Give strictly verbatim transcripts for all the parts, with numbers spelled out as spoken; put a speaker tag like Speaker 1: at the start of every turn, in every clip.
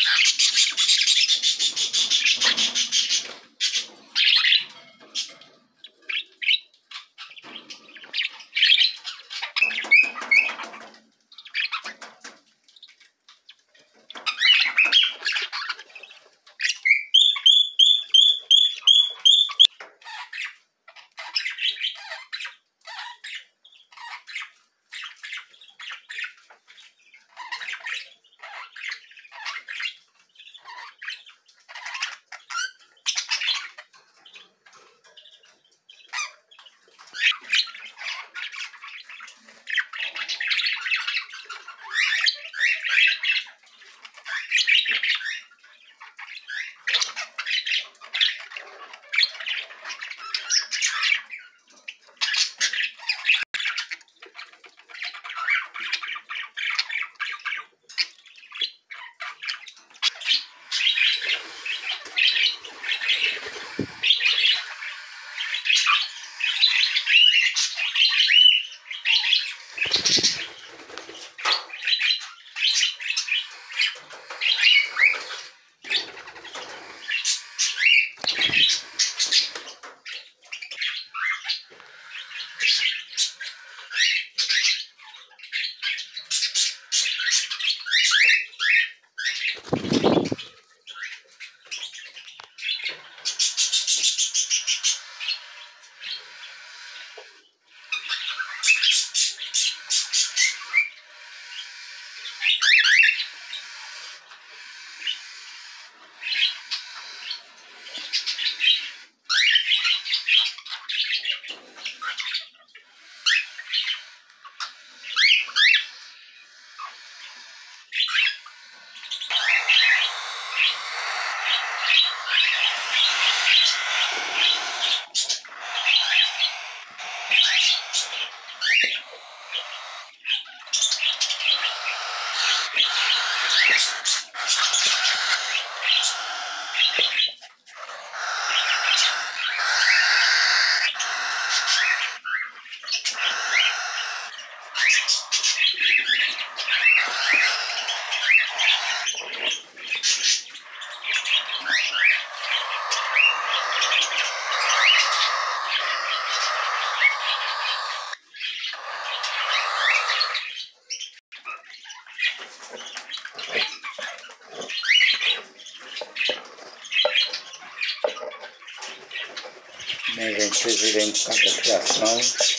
Speaker 1: Bem, gente, vocês virem um bocado da criação.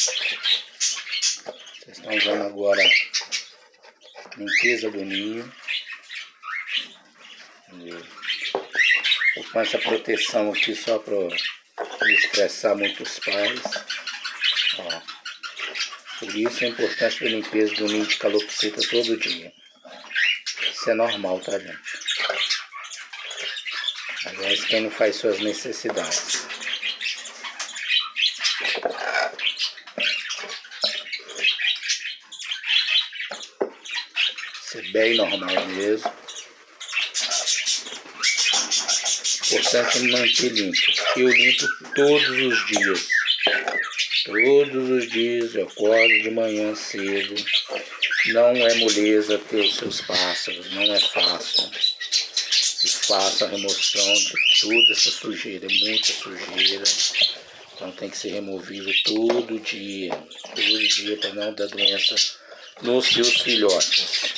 Speaker 1: Vocês estão vendo agora a limpeza do ninho. Vou pôr essa proteção aqui só para não estressar muito os pais. Ó. Por isso a importância da limpeza do ninho de calopsita todo dia. Isso é normal, tá, gente? Aliás, quem não faz suas necessidades. Isso é bem normal mesmo. Importante é manter limpo. Eu limpo todos os dias. Todos os dias eu acordo de manhã cedo. Não é moleza ter os seus pássaros, não é fácil. E faço a remoção de toda essa sujeira, muita sujeira. Então tem que ser removido todo dia, todo dia para não dar doença nos seus filhotes.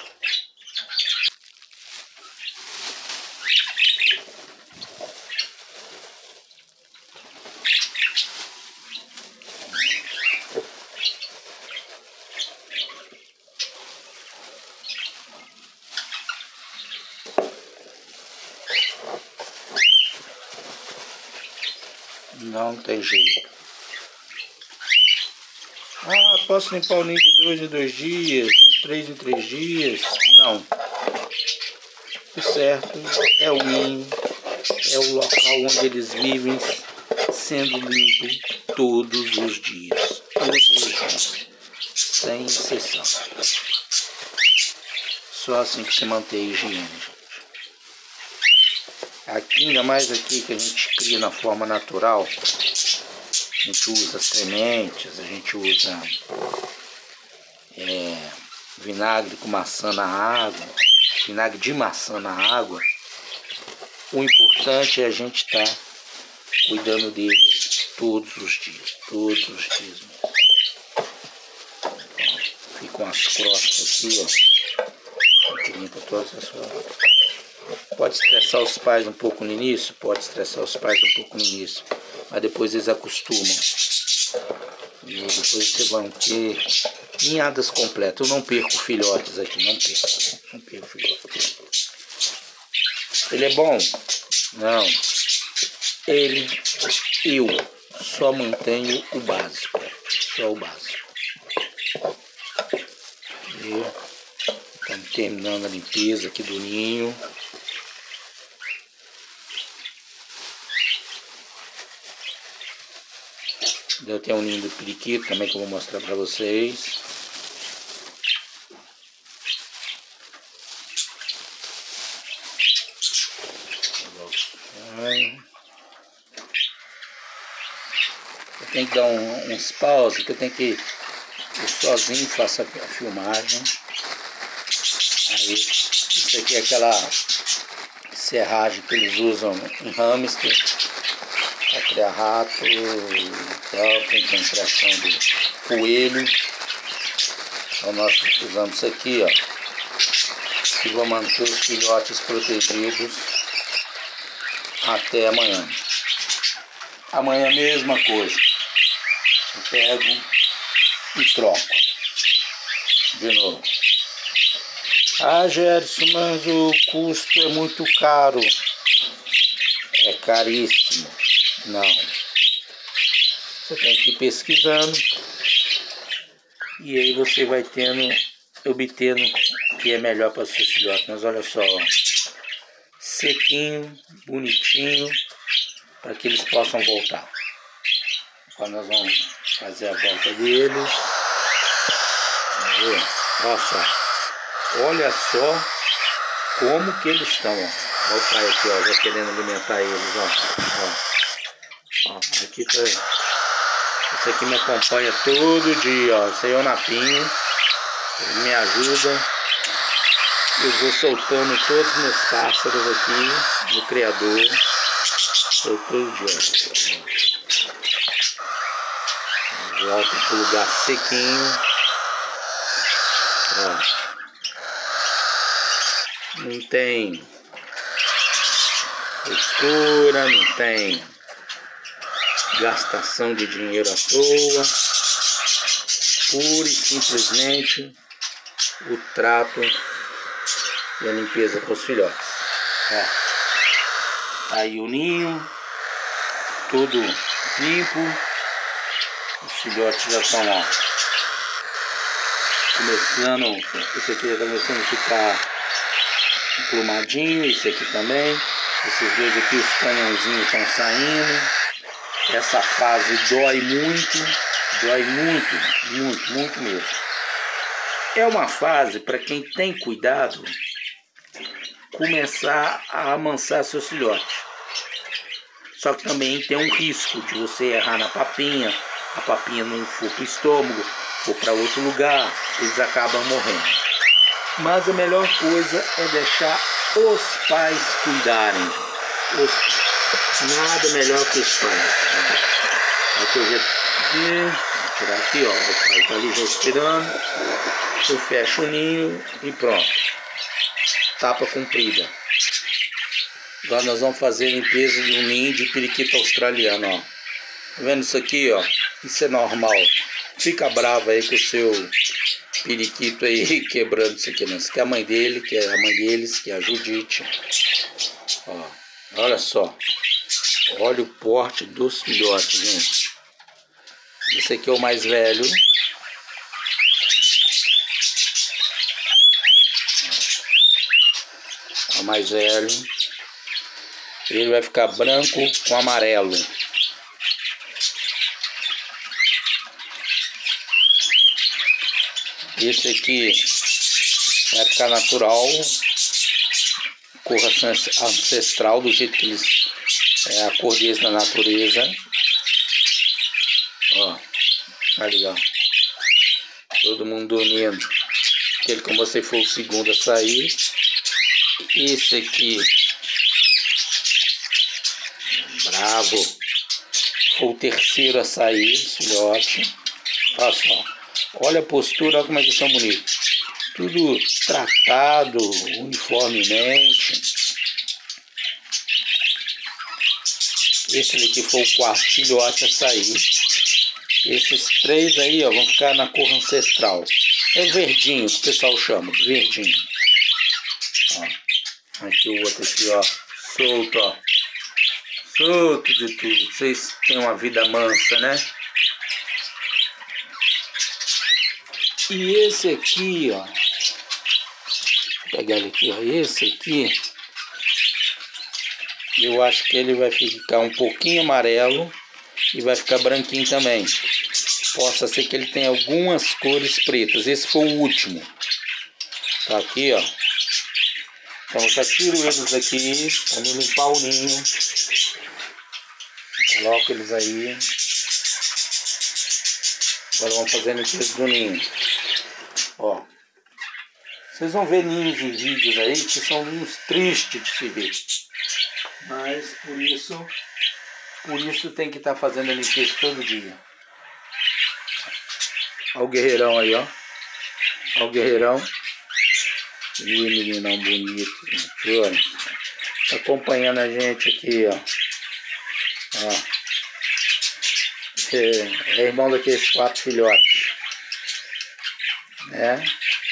Speaker 1: Não tem jeito. Ah, posso limpar o ninho de dois em dois dias, de três em três dias? Não. O certo é o ninho, é o local onde eles vivem sendo limpo todos os dias. Todos os dias. Sem exceção. Só assim que se mantém a higiene, gente. Aqui, ainda mais aqui que a gente cria na forma natural, a gente usa sementes, a gente usa é, vinagre com maçã na água, vinagre de maçã na água, o importante é a gente estar tá cuidando deles todos os dias, todos os dias. Ficam as crostas aqui, ó. A gente limpa todas as crostas. Pode estressar os pais um pouco no início, pode estressar os pais um pouco no início, mas depois eles acostumam. E depois vocês vão ter ninhadas completas. Eu não perco filhotes aqui, não perco. Não perco filhotes. Ele é bom? Não. Ele, eu só mantenho o básico. Só o básico. E estamos terminando a limpeza aqui do ninho. Eu tenho um ninho do periquito também que eu vou mostrar para vocês. Eu tenho que dar um, uns pause, que eu tenho que... Eu sozinho faço a filmagem. Aí, isso aqui é aquela serragem que eles usam em hamster. Para criar rato e tal, tem concentração de coelho. Então nós usamos isso aqui, ó. E vou manter os filhotes protegidos até amanhã. Amanhã a mesma coisa. Eu pego e troco. De novo. Ah, Gerson, mas o custo é muito caro. É caríssimo. Não. Você tem que ir pesquisando e aí você vai tendo, obtendo o que é melhor para os seus filhotes. Mas olha só, ó, sequinho, bonitinho, para que eles possam voltar. Agora nós vamos fazer a volta deles. Olha só, olha só como que eles estão. Ó. Olha o pai aqui, ó, já querendo alimentar eles. Ó. Ó. Ó, aqui tá, esse aqui me acompanha todo dia, ó. Esse aí é o Napinho, ele me ajuda. Eu vou soltando todos os meus pássaros aqui no criador, todo dia. Volta pro lugar sequinho. Ó. Não tem frescura, não tem gastação de dinheiro à toa, pura e simplesmente o trato e a limpeza com os filhotes. Ó, aí o ninho, tudo limpo, os filhotes já estão lá, começando, esse aqui já está começando a ficar emplumadinho, esse aqui também, esses dois aqui, os canhãozinhos estão saindo. Essa fase dói muito, dói muito, muito, muito mesmo. É uma fase para quem tem cuidado começar a amansar seus filhotes. Só que também tem um risco de você errar na papinha, a papinha não for para o estômago, for para outro lugar, eles acabam morrendo. Mas a melhor coisa é deixar os pais cuidarem. Os pais. Nada melhor que os pais. Aqui eu já vou tirar aqui, ó. O pai está ali respirando. Eu fecho o ninho e pronto. Tapa comprida. Agora nós vamos fazer a limpeza de um ninho de periquito australiano, ó. Tá vendo isso aqui, ó? Isso é normal. Fica bravo aí com o seu periquito aí quebrando isso aqui, não. Isso aqui é a mãe dele, que é a mãe deles, que é a Judite. Ó, olha só. Olha o porte dos filhotes, gente. Esse aqui é o mais velho. É o mais velho. Ele vai ficar branco com amarelo. Esse aqui vai ficar natural, cor ancestral, do jeito que eles é a cor deles na natureza. Ó, tá legal. Todo mundo dormindo. Aquele, como você for o segundo a sair, Esse aqui, bravo, foi o terceiro a sair, filhote. Olha só, olha a postura, olha como é que são bonitos. Tudo tratado uniformemente. Esse daqui foi o quarto filhote a sair. Esses três aí, ó, vão ficar na cor ancestral. É o verdinho, que o pessoal chama, verdinho. Ó, aqui o outro aqui, ó, solto, ó. Solto de tudo. Vocês têm uma vida mansa, né? E esse aqui, ó. Vou pegar ele aqui, ó. Esse aqui, eu acho que ele vai ficar um pouquinho amarelo e vai ficar branquinho também. Possa ser que ele tenha algumas cores pretas. Esse foi o último. Tá aqui, ó. Então eu já tiro eles aqui para me limpar o ninho. Coloco eles aí. Agora vamos fazer a limpeza do ninho. Ó. Vocês vão ver ninhos em vídeos aí que são ninhos tristes de se ver. Mas por isso, por isso tem que estar tá fazendo a limpeza todo dia. Olha o guerreirão aí, ó. Olha o guerreirão. Ih, meninão bonito, gente. Olha. Tá acompanhando a gente aqui, ó. Ó. É, é irmão daqueles quatro filhotes. Né?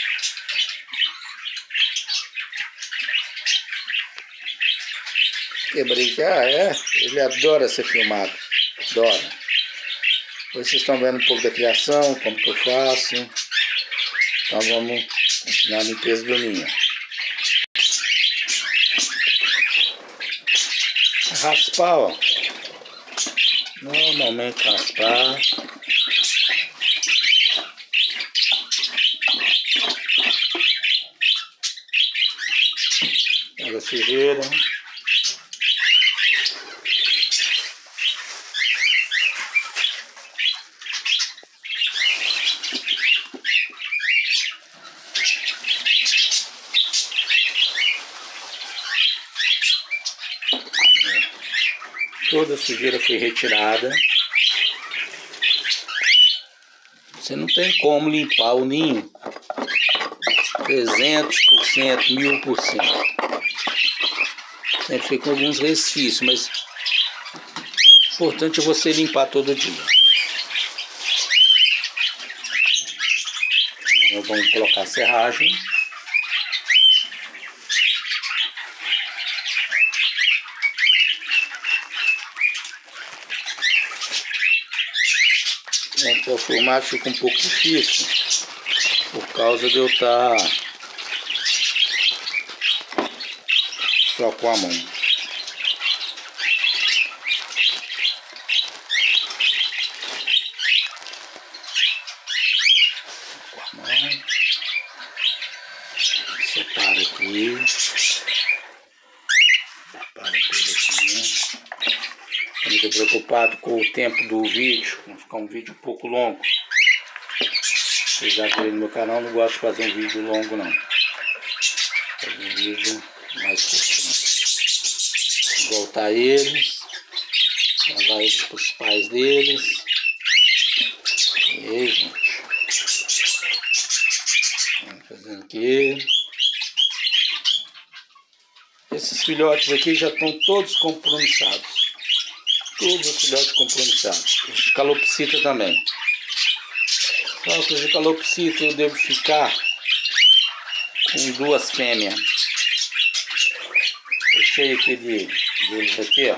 Speaker 1: Que brincar, é? Ele adora ser filmado. Adora. Vocês estão vendo um pouco da criação, como que eu faço. Então vamos continuar a limpeza do ninho. Raspar, ó. Normalmente raspar. Pega a sujeira. Toda a sujeira foi retirada. Você não tem como limpar o ninho trezentos por cento, mil por cento. Sempre fica com alguns resquícios, mas o importante é você limpar todo dia. Agora vamos colocar a serragem. Então, o formato fica um pouco difícil por causa de eu estar só com a mão. Com a mão. Separa aqui. Separa tudo aqui. Eu estou preocupado com o tempo do vídeo, vai ficar um vídeo um pouco longo. Vocês já viram no meu canal, não gosto de fazer um vídeo longo não. Fazer um vídeo mais curto. Vou voltar eles, levar eles para os pais deles. E aí, gente. Vamos fazendo aqui. Esses filhotes aqui já estão todos compromissados. Todos os filhotes compromissados. Os calopsita também. Então, com os calopsita eu devo ficar com duas fêmeas. Fechei aqui de, deles aqui, ó.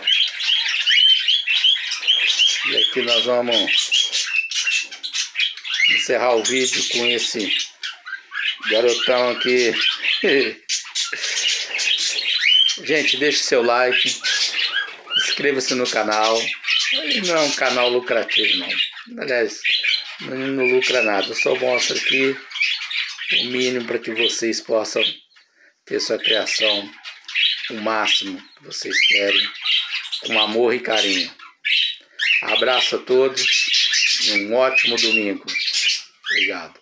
Speaker 1: E aqui nós vamos encerrar o vídeo com esse garotão aqui. Gente, deixe seu like. Inscreva-se no canal. Não é um canal lucrativo, não. Aliás, não lucra nada. Eu só mostro aqui o mínimo para que vocês possam ter sua criação o máximo que vocês querem, com amor e carinho. Abraço a todos e um ótimo domingo. Obrigado.